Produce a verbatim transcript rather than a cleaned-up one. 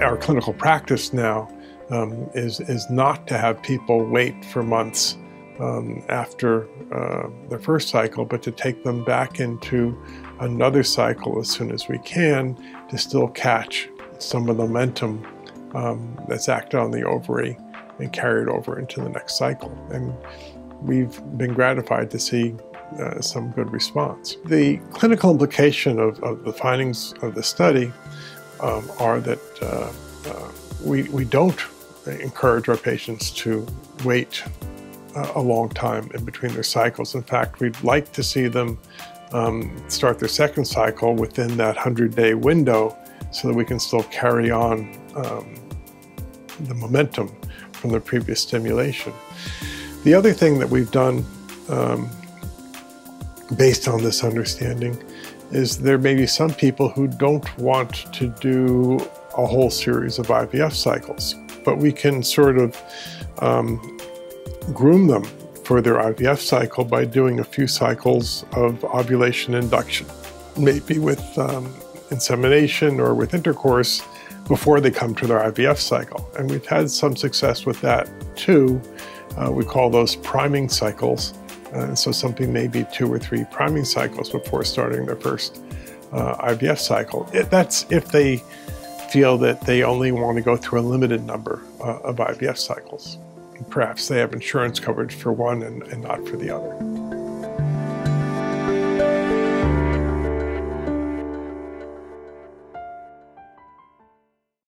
our clinical practice now um, is, is not to have people wait for months um, after uh, their first cycle, but to take them back into another cycle as soon as we can to still catch some of the momentum um, that's acted on the ovary and carried over into the next cycle. And we've been gratified to see uh, some good response. The clinical implication of, of the findings of the study um, are that uh, uh, we, we don't encourage our patients to wait uh, a long time in between their cycles. In fact, we'd like to see them um, start their second cycle within that hundred-day window so that we can still carry on um, the momentum from the previous stimulation. The other thing that we've done um, based on this understanding is there may be some people who don't want to do a whole series of I V F cycles, but we can sort of um, groom them for their I V F cycle by doing a few cycles of ovulation induction, maybe with um, insemination or with intercourse before they come to their I V F cycle. And we've had some success with that too. Uh, we call those priming cycles. Uh, so something maybe two or three priming cycles before starting their first uh, I V F cycle. It, that's if they feel that they only want to go through a limited number uh, of I V F cycles. Perhaps they have insurance coverage for one and, and not for the other.